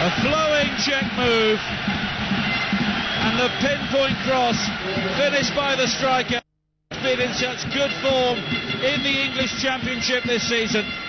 A flowing Czech move, and the pinpoint cross finished by the striker. Been in such good form in the English Championship this season.